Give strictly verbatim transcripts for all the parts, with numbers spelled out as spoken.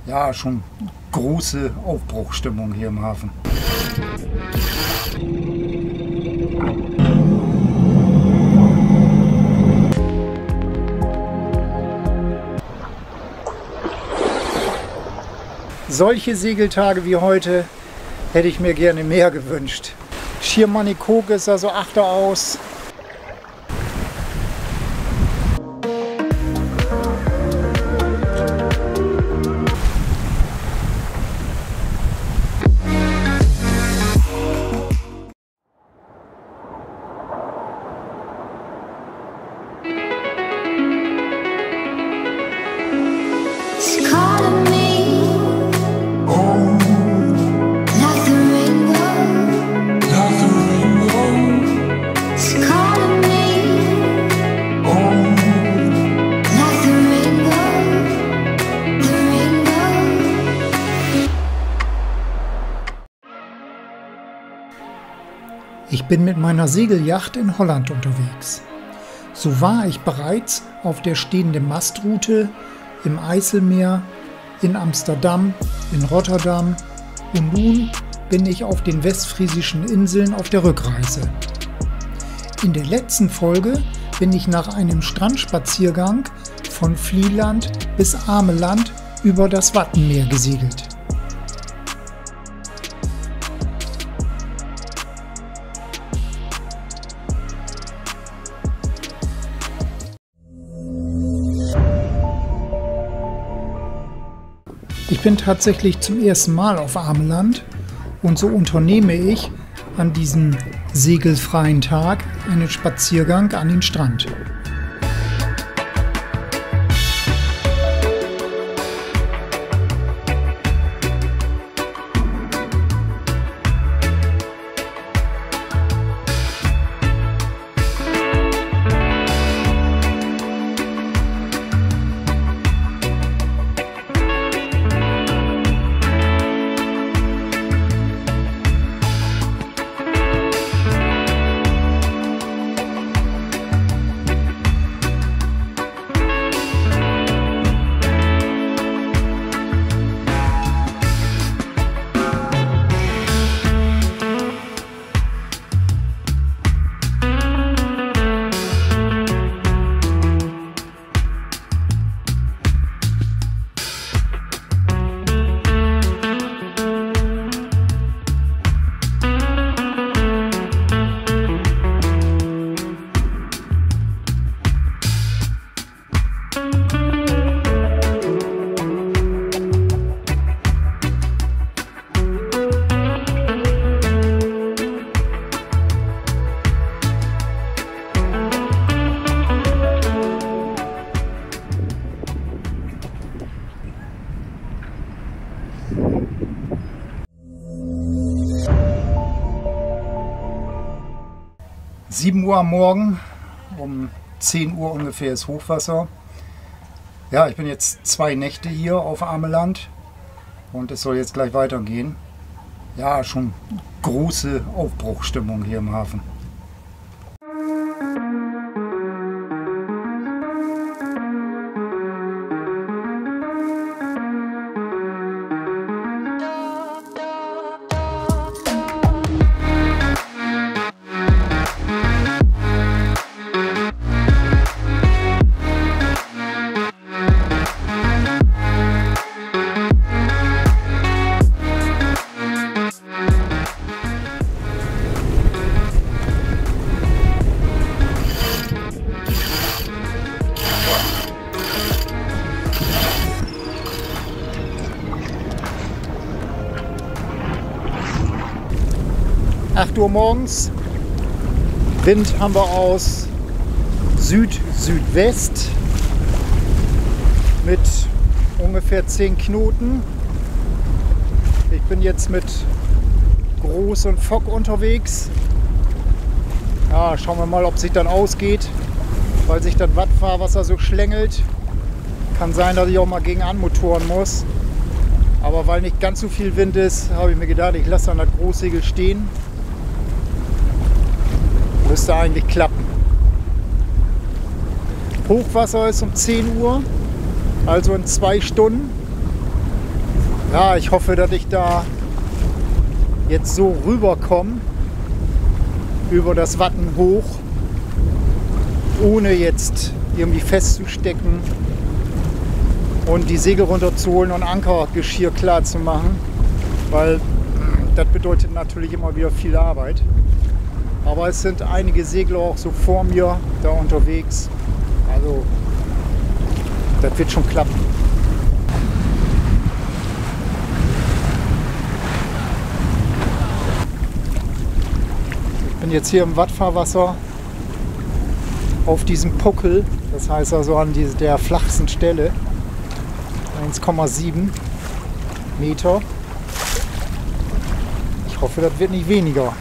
Ja, schon große Aufbruchstimmung hier im Hafen. Solche Segeltage wie heute hätte ich mir gerne mehr gewünscht. Schirmannikoke ist also achter aus. Ich bin mit meiner Segelyacht in Holland unterwegs. So war ich bereits auf der stehenden Mastroute im Eiselmeer, in Amsterdam, in Rotterdam und nun bin ich auf den westfriesischen Inseln auf der Rückreise. In der letzten Folge bin ich nach einem Strandspaziergang von Vlieland bis Ameland über das Wattenmeer gesegelt. Ich bin tatsächlich zum ersten Mal auf Ameland und so unternehme ich an diesem segelfreien Tag einen Spaziergang an den Strand. sieben Uhr am Morgen, um zehn Uhr ungefähr ist Hochwasser. Ja, ich bin jetzt zwei Nächte hier auf Ameland und es soll jetzt gleich weitergehen. Ja, schon große Aufbruchstimmung hier im Hafen. acht Uhr morgens, Wind haben wir aus Süd-Südwest mit ungefähr zehn Knoten. Ich bin jetzt mit Groß und Fock unterwegs. Ja, schauen wir mal, ob sich dann ausgeht, weil sich das Wattfahrwasser so schlängelt. Kann sein, dass ich auch mal gegen anmotoren muss. Aber weil nicht ganz so viel Wind ist, habe ich mir gedacht, ich lasse dann das Großsegel stehen. Müsste eigentlich klappen. Hochwasser ist um zehn Uhr, also in zwei Stunden. Ja, ich hoffe, dass ich da jetzt so rüberkomme, über das Watten hoch, ohne jetzt irgendwie festzustecken und die Segel runterzuholen und Ankergeschirr klar zu machen, weil das bedeutet natürlich immer wieder viel Arbeit. Aber es sind einige Segler auch so vor mir da unterwegs, also das wird schon klappen. Ich bin jetzt hier im Wattfahrwasser auf diesem Puckel, das heißt also an die, der flachsten Stelle, eins Komma sieben Meter. Ich hoffe, das wird nicht weniger.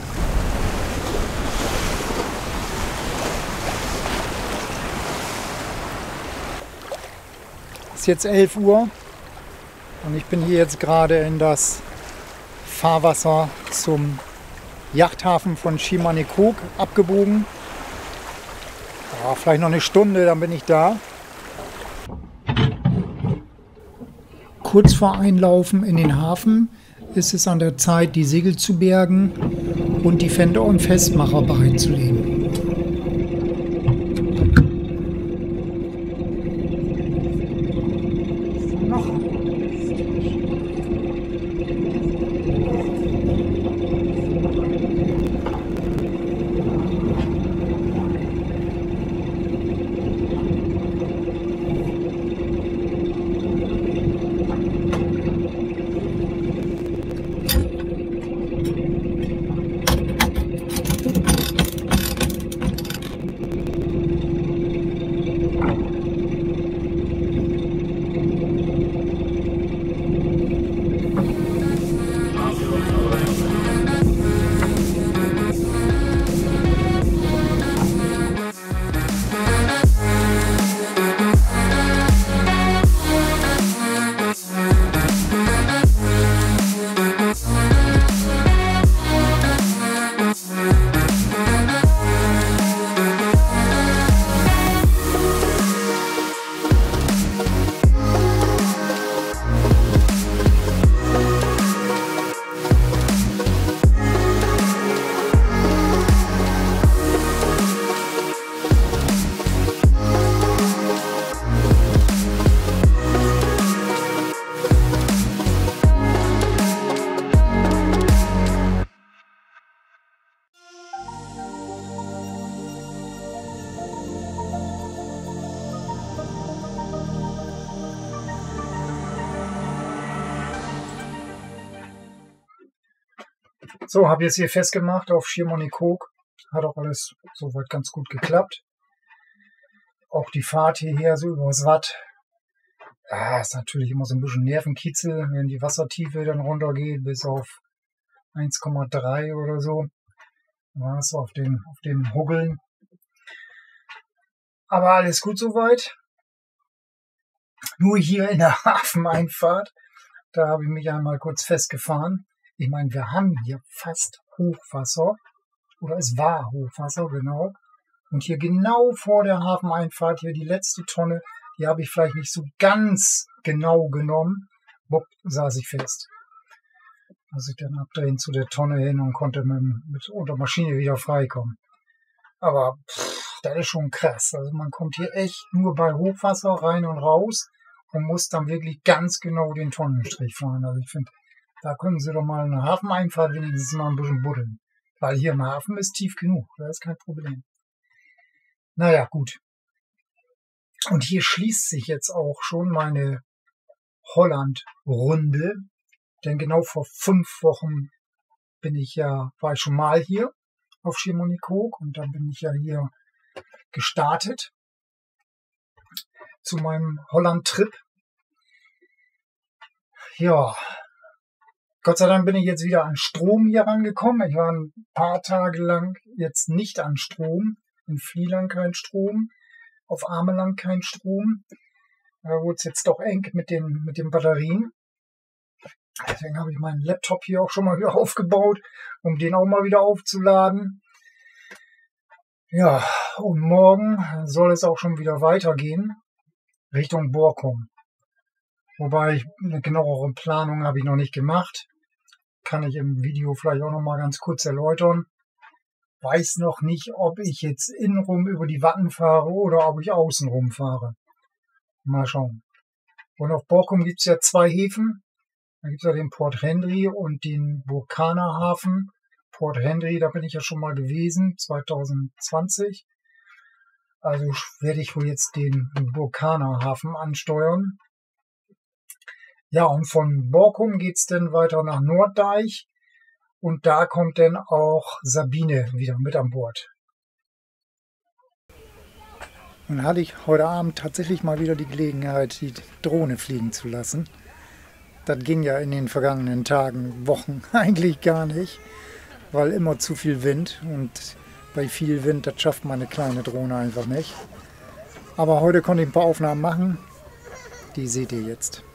Es ist jetzt elf Uhr und ich bin hier jetzt gerade in das Fahrwasser zum Yachthafen von Schimanekok abgebogen. Ja, vielleicht noch eine Stunde, dann bin ich da. Kurz vor Einlaufen in den Hafen ist es an der Zeit, die Segel zu bergen und die Fender und Festmacher bereitzulegen. So, habe jetzt hier festgemacht auf Schimanekok. Hat auch alles soweit ganz gut geklappt. Auch die Fahrt hierher so übers Watt. Ja, ist natürlich immer so ein bisschen Nervenkitzel, wenn die Wassertiefe dann runtergeht bis auf eins Komma drei oder so. War es auf den, auf den Huggeln. Aber alles gut soweit. Nur hier in der Hafeneinfahrt, da habe ich mich einmal kurz festgefahren. Ich meine, wir haben hier fast Hochwasser, oder es war Hochwasser, genau. Und hier genau vor der Hafeneinfahrt, hier die letzte Tonne, die habe ich vielleicht nicht so ganz genau genommen. Bob, saß ich fest. Also ich dann abdrehen zu der Tonne hin und konnte mit, mit unter Maschine wieder freikommen. Aber pff, das ist schon krass. Also man kommt hier echt nur bei Hochwasser rein und raus und muss dann wirklich ganz genau den Tonnenstrich fahren. Also ich finde, da können Sie doch mal eine Hafeneinfahrt wenigstens mal ein bisschen buddeln. Weil hier im Hafen ist tief genug. Da ist kein Problem. Naja, gut. Und hier schließt sich jetzt auch schon meine Holland-Runde. Denn genau vor fünf Wochen bin ich ja, war ich schon mal hier auf Schimanekok. Und dann bin ich ja hier gestartet zu meinem Holland-Trip. Ja, Gott sei Dank bin ich jetzt wieder an Strom hier rangekommen. Ich war ein paar Tage lang jetzt nicht an Strom. In Vlieland kein Strom, auf Ameland kein Strom. Da wurde es jetzt doch eng mit den, mit den Batterien. Deswegen habe ich meinen Laptop hier auch schon mal wieder aufgebaut, um den auch mal wieder aufzuladen. Ja, und morgen soll es auch schon wieder weitergehen Richtung Borkum. Wobei ich eine genauere Planung habe ich noch nicht gemacht. Kann ich im Video vielleicht auch noch mal ganz kurz erläutern. Weiß noch nicht, ob ich jetzt innenrum über die Watten fahre oder ob ich außenrum fahre. Mal schauen. Und auf Borkum gibt es ja zwei Häfen. Da gibt es ja den Port Hendry und den Burkana Hafen. Port Hendry, da bin ich ja schon mal gewesen, zwanzig zwanzig. Also werde ich wohl jetzt den Burkana Hafen ansteuern. Ja, und von Borkum geht's dann weiter nach Norddeich und da kommt dann auch Sabine wieder mit an Bord. Nun hatte ich heute Abend tatsächlich mal wieder die Gelegenheit, die Drohne fliegen zu lassen. Das ging ja in den vergangenen Tagen, Wochen eigentlich gar nicht, weil immer zu viel Wind und bei viel Wind, das schafft meine kleine Drohne einfach nicht. Aber heute konnte ich ein paar Aufnahmen machen, die seht ihr jetzt.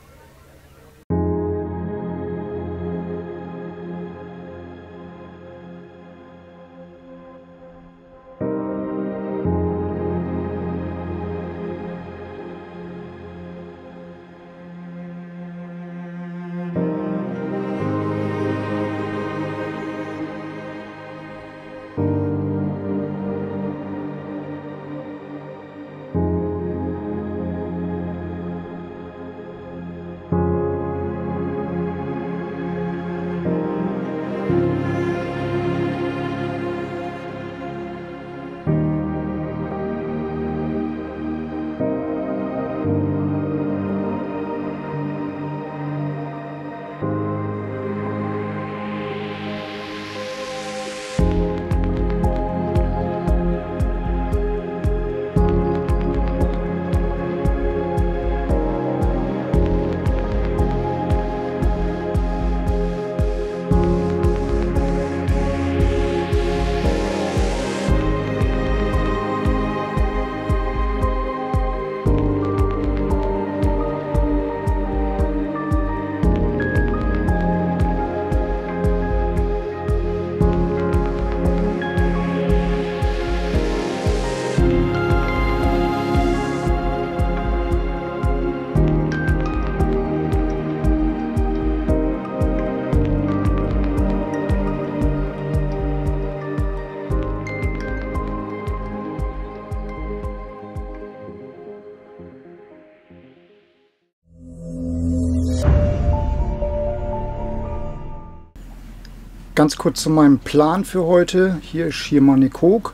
Ganz kurz zu meinem Plan für heute. Hier ist Schiermonnikoog.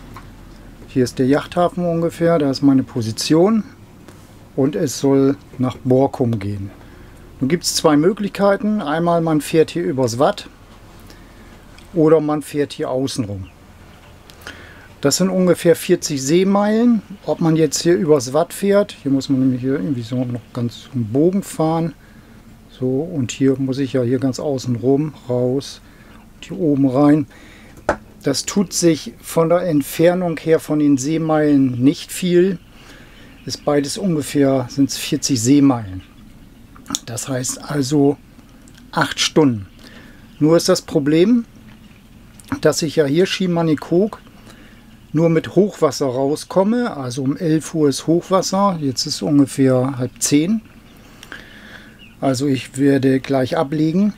Hier ist der Yachthafen ungefähr, da ist meine Position. Und es soll nach Borkum gehen. Nun gibt es zwei Möglichkeiten. Einmal man fährt hier übers Watt oder man fährt hier außenrum. Das sind ungefähr vierzig Seemeilen. Ob man jetzt hier übers Watt fährt, hier muss man nämlich hier irgendwie so noch ganz einen Bogen fahren. So, und hier muss ich ja hier ganz außen rum raus. Hier oben rein. Das tut sich von der Entfernung her von den Seemeilen nicht viel. Ist beides ungefähr, sind es vierzig Seemeilen. Das heißt also acht Stunden. Nur ist das Problem, dass ich ja hier Schiermonnikoog nur mit Hochwasser rauskomme. Also um elf Uhr ist Hochwasser. Jetzt ist ungefähr halb zehn. Also ich werde gleich ablegen.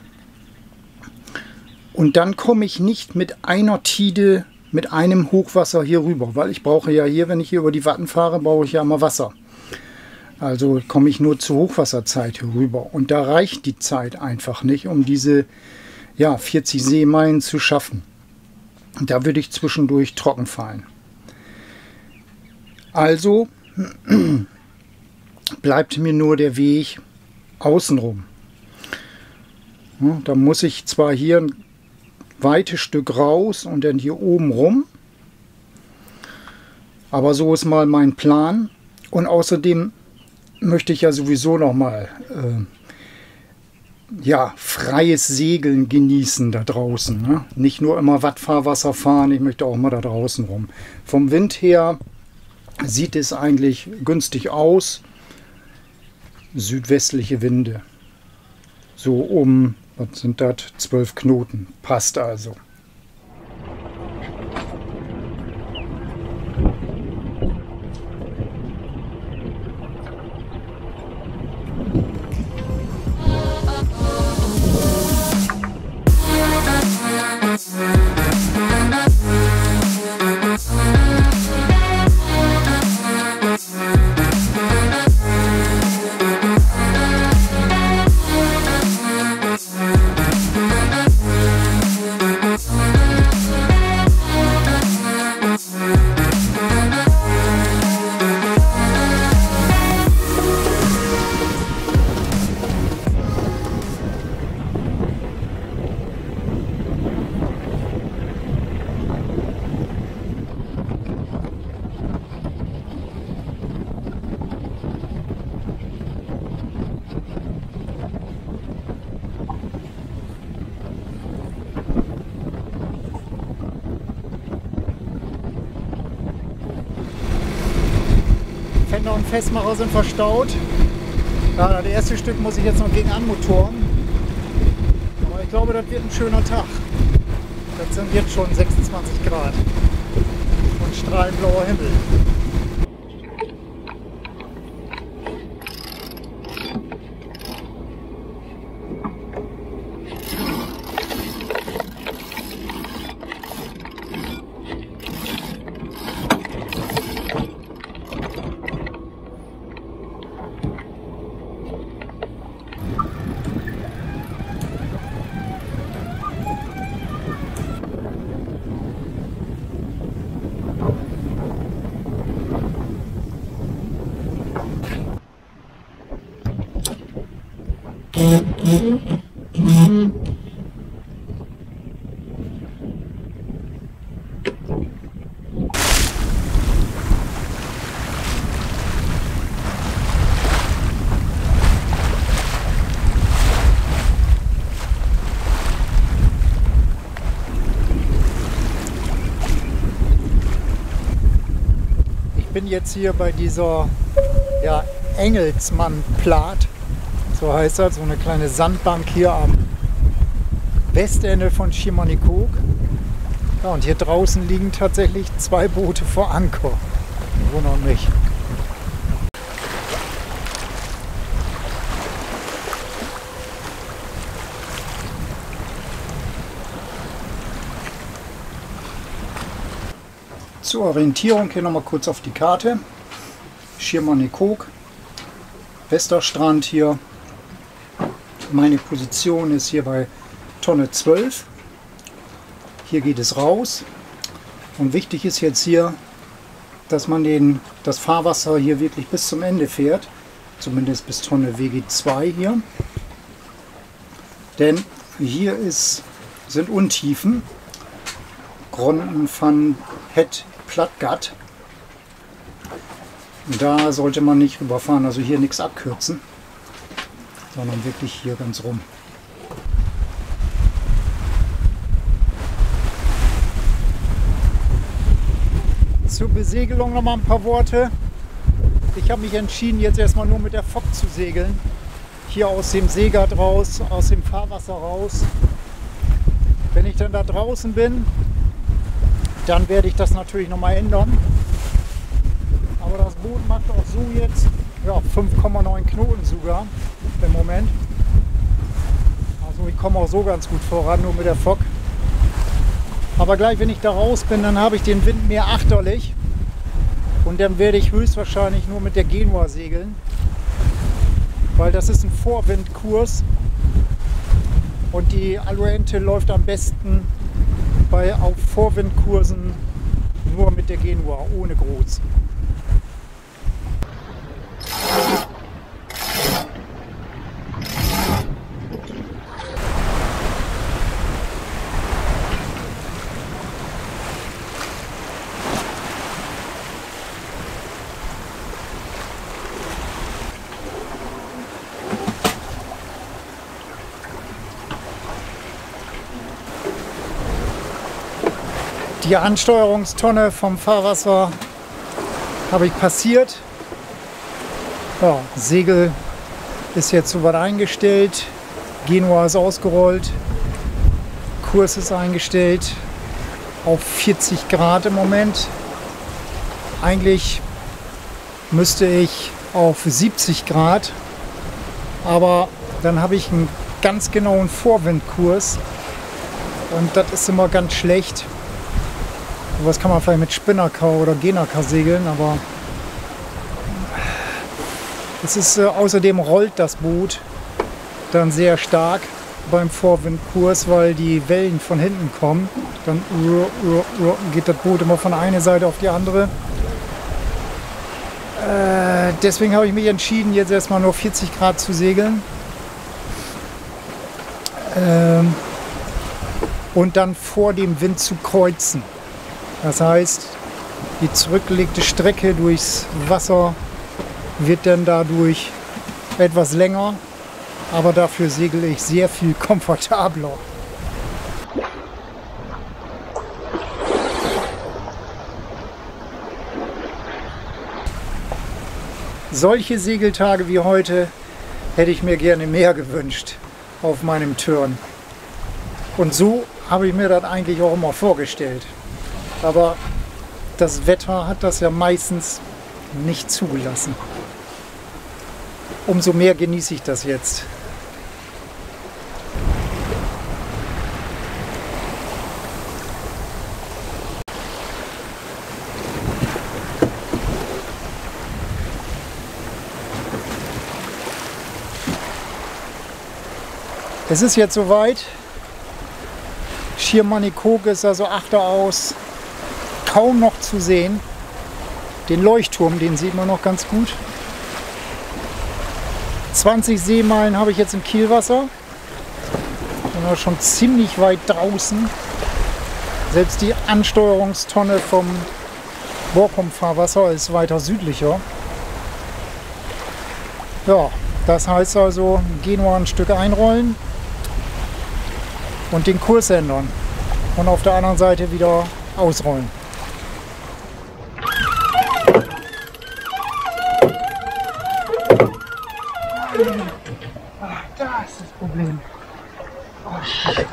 Und dann komme ich nicht mit einer Tide, mit einem Hochwasser hier rüber, weil ich brauche ja hier, wenn ich hier über die Watten fahre, brauche ich ja immer Wasser. Also komme ich nur zur Hochwasserzeit hier rüber. Und da reicht die Zeit einfach nicht, um diese ja, vierzig Seemeilen zu schaffen. Da würde ich zwischendurch trocken fahren. Also bleibt mir nur der Weg außenrum. Ja, da muss ich zwar hier ein weites Stück raus und dann hier oben rum. Aber so ist mal mein Plan. Und außerdem möchte ich ja sowieso noch mal äh, ja, freies Segeln genießen da draußen. Ne? Nicht nur immer Wattfahrwasser fahren, ich möchte auch mal da draußen rum. Vom Wind her sieht es eigentlich günstig aus. Südwestliche Winde. So um, was sind das? zwölf Knoten. Passt also. Ständer und Festmacher sind verstaut. Ja, das erste Stück muss ich jetzt noch gegen anmotoren. Aber ich glaube, das wird ein schöner Tag. Das sind jetzt schon sechsundzwanzig Grad und strahlend blauer Himmel. Ich bin jetzt hier bei dieser ja, Engelsmann-Plat, so heißt das, so eine kleine Sandbank hier am Westende von Schiermonnikoog. Ja, und hier draußen liegen tatsächlich zwei Boote vor Anker. Wundert mich. Zur Orientierung hier nochmal kurz auf die Karte. Schiermonnikoog, Westerstrand hier. Meine Position ist hier bei Tonne zwölf. Hier geht es raus. Und wichtig ist jetzt hier, dass man den, das Fahrwasser hier wirklich bis zum Ende fährt. Zumindest bis Tonne W G zwei hier. Denn hier ist, sind Untiefen. Gronden van het Plattgat. Da sollte man nicht rüberfahren, also hier nichts abkürzen, sondern wirklich hier ganz rum. Zur Besegelung noch mal ein paar Worte. Ich habe mich entschieden, jetzt erstmal nur mit der Fock zu segeln. Hier aus dem Seegat raus, aus dem Fahrwasser raus. Wenn ich dann da draußen bin, dann werde ich das natürlich noch mal ändern. Aber das Boot macht auch so jetzt ja, fünf Komma neun Knoten sogar im Moment. Also ich komme auch so ganz gut voran, nur mit der Fock. Aber gleich, wenn ich da raus bin, dann habe ich den Wind mehr achterlich. Und dann werde ich höchstwahrscheinlich nur mit der Genua segeln. Weil das ist ein Vorwindkurs. Und die Aluente läuft am besten bei auf Vorwindkursen nur mit der Genua, ohne Groß. Die Ansteuerungstonne vom Fahrwasser habe ich passiert. Ja, Segel ist jetzt soweit eingestellt. Genua ist ausgerollt. Kurs ist eingestellt auf vierzig Grad im Moment. Eigentlich müsste ich auf siebzig Grad, aber dann habe ich einen ganz genauen Vorwindkurs und das ist immer ganz schlecht. Was kann man vielleicht mit Spinnaker oder Genaka segeln, aber es ist äh, außerdem rollt das Boot dann sehr stark beim Vorwindkurs, weil die Wellen von hinten kommen. Dann uh, uh, uh, geht das Boot immer von einer Seite auf die andere. Äh, deswegen habe ich mich entschieden, jetzt erstmal nur vierzig Grad zu segeln. Ähm, und dann vor dem Wind zu kreuzen. Das heißt, die zurückgelegte Strecke durchs Wasser wird dann dadurch etwas länger, aber dafür segle ich sehr viel komfortabler. solche Segeltage wie heute hätte ich mir gerne mehr gewünscht auf meinem Turn. Und so habe ich mir das eigentlich auch immer vorgestellt. Aber das Wetter hat das ja meistens nicht zugelassen. Umso mehr genieße ich das jetzt. Es ist jetzt soweit. Schirmmanikok ist also achteraus kaum noch zu sehen. Den Leuchtturm, den sieht man noch ganz gut. zwanzig Seemeilen habe ich jetzt im Kielwasser. Sind wir schon ziemlich weit draußen. Selbst die Ansteuerungstonne vom Borkum-Fahrwasser ist weiter südlicher. Ja, das heißt also, Genua ein Stück einrollen und den Kurs ändern und auf der anderen Seite wieder ausrollen. Ach, da ist das Problem. Oh, shit.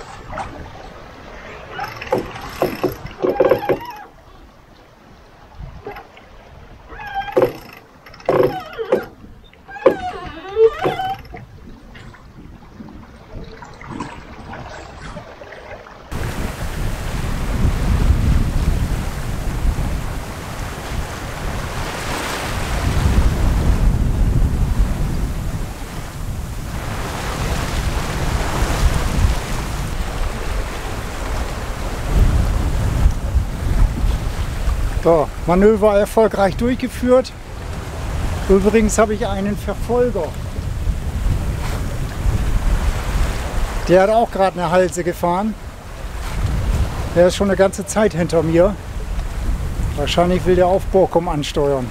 So, Manöver erfolgreich durchgeführt. Übrigens habe ich einen Verfolger. Der hat auch gerade eine Halse gefahren. Der ist schon eine ganze Zeit hinter mir. Wahrscheinlich will der auf Borkum ansteuern.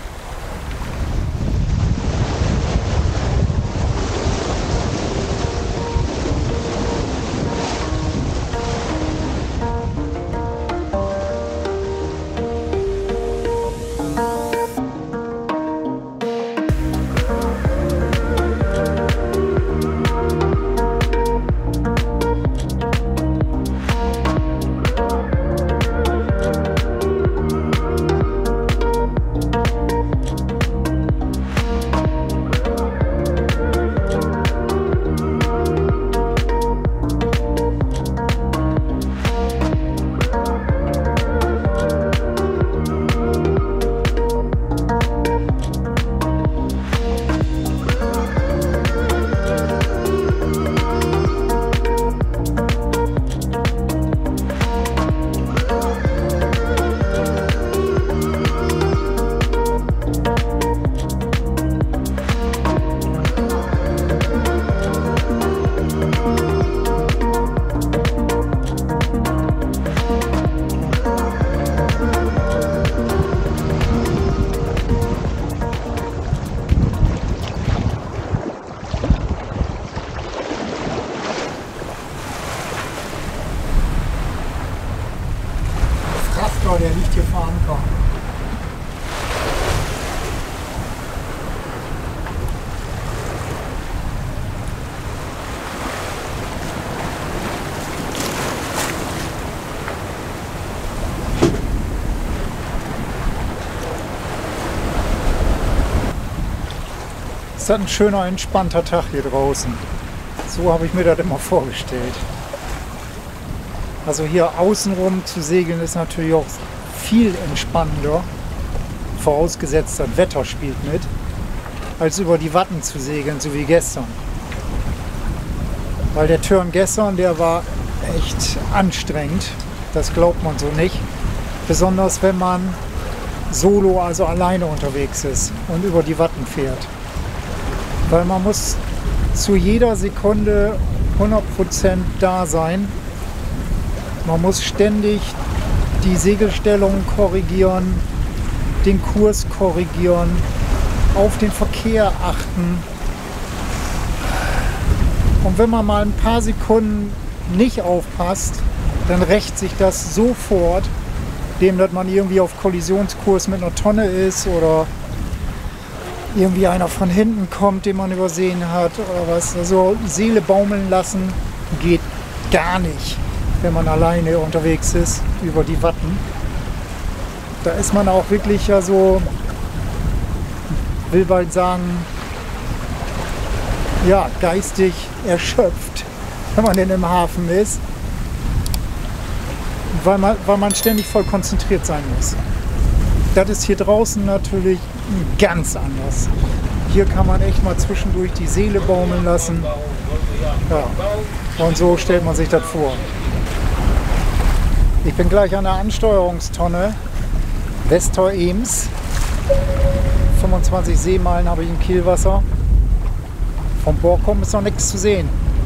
Der nicht hier fahren kann. Es ist ein schöner, entspannter Tag hier draußen. So habe ich mir das immer vorgestellt. Also hier außenrum zu segeln ist natürlich auch viel entspannender, vorausgesetzt das Wetter spielt mit, als über die Watten zu segeln, so wie gestern. Weil der Turn gestern, der war echt anstrengend, das glaubt man so nicht. Besonders wenn man solo, also alleine unterwegs ist und über die Watten fährt. Weil man muss zu jeder Sekunde hundert Prozent da sein. Man muss ständig die Segelstellung korrigieren, den Kurs korrigieren, auf den Verkehr achten. Und wenn man mal ein paar Sekunden nicht aufpasst, dann rächt sich das sofort, dem, dass man irgendwie auf Kollisionskurs mit einer Tonne ist oder irgendwie einer von hinten kommt, den man übersehen hat oder was. Also Seele baumeln lassen geht gar nicht, wenn man alleine unterwegs ist über die Watten. Da ist man auch wirklich ja so, will bald sagen, ja, geistig erschöpft, wenn man denn im Hafen ist, weil man, weil man ständig voll konzentriert sein muss. Das ist hier draußen natürlich ganz anders. Hier kann man echt mal zwischendurch die Seele baumeln lassen. Ja. Und so stellt man sich das vor. Ich bin gleich an der Ansteuerungstonne Westor Ems. fünfundzwanzig Seemeilen habe ich im Kielwasser. Vom Borkum ist noch nichts zu sehen.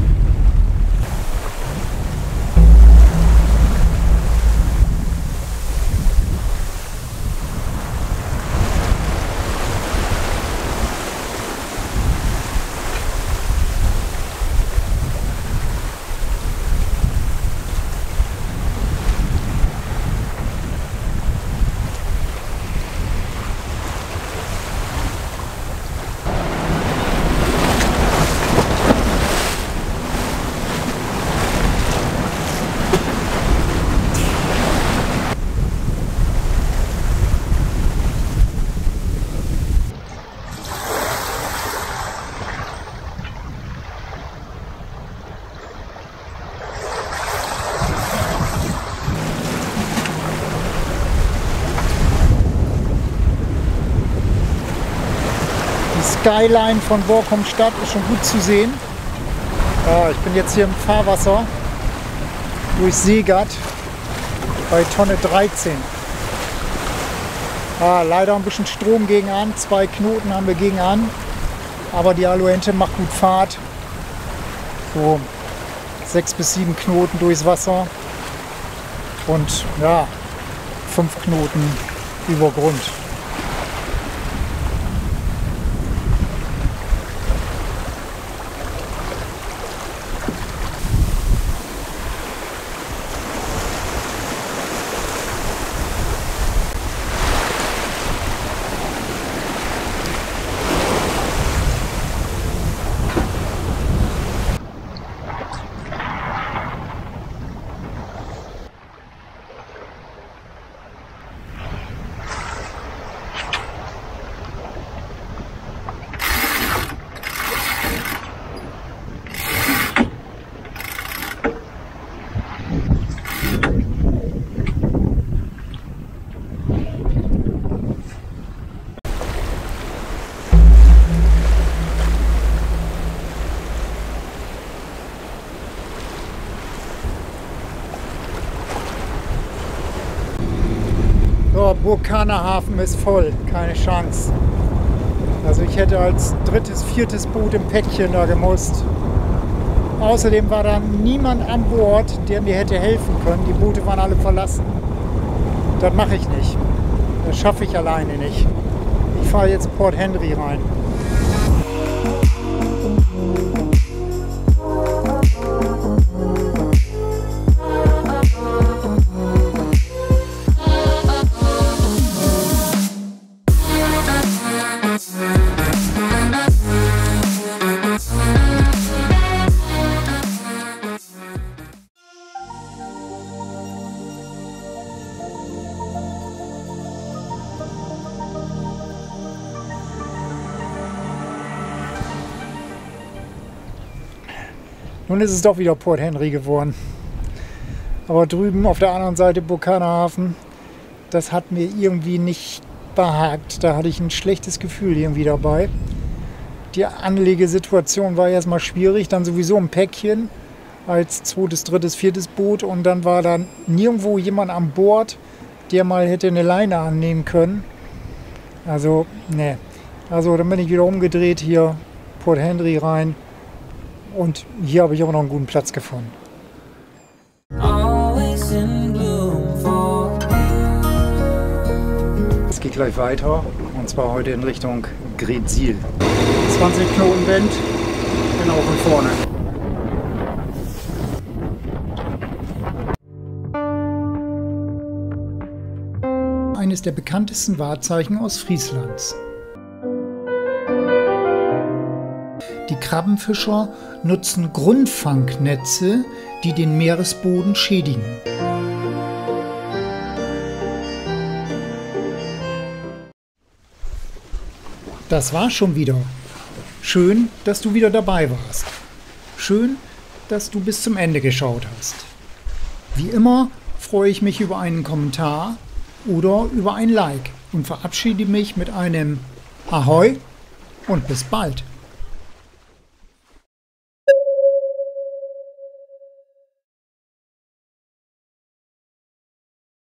Skyline von Borkum Stadt ist schon gut zu sehen. Ja, ich bin jetzt hier im Fahrwasser durch Seegatt bei Tonne dreizehn. Ja, leider ein bisschen Strom gegen an, zwei Knoten haben wir gegen an, aber die Aluente macht gut Fahrt. So sechs bis sieben Knoten durchs Wasser und ja, fünf Knoten über Grund. Burkaner Hafen ist voll, keine Chance. Also ich hätte als drittes, viertes Boot im Päckchen da gemusst. Außerdem war da niemand an Bord, der mir hätte helfen können. Die Boote waren alle verlassen. Das mache ich nicht. Das schaffe ich alleine nicht. Ich fahre jetzt Port Henry rein. Nun ist es doch wieder Port Henry geworden. Aber drüben auf der anderen Seite Burkaner Hafen, das hat mir irgendwie nicht behagt. Da hatte ich ein schlechtes Gefühl irgendwie dabei. Die Anlegesituation war erstmal schwierig, dann sowieso ein Päckchen als zweites, drittes, viertes Boot und dann war dann nirgendwo jemand an Bord, der mal hätte eine Leine annehmen können. Also, ne. Also dann bin ich wieder umgedreht hier, Port Henry rein. Und hier habe ich aber noch einen guten Platz gefunden. Es geht gleich weiter und zwar heute in Richtung Greetsiel. zwanzig Knoten Wind, genau von vorne. Eines der bekanntesten Wahrzeichen Ostfrieslands. Die Krabbenfischer nutzen Grundfangnetze, die den Meeresboden schädigen. Das war schon wieder. Schön, dass du wieder dabei warst. Schön, dass du bis zum Ende geschaut hast. Wie immer freue ich mich über einen Kommentar oder über ein Like und verabschiede mich mit einem Ahoi und bis bald.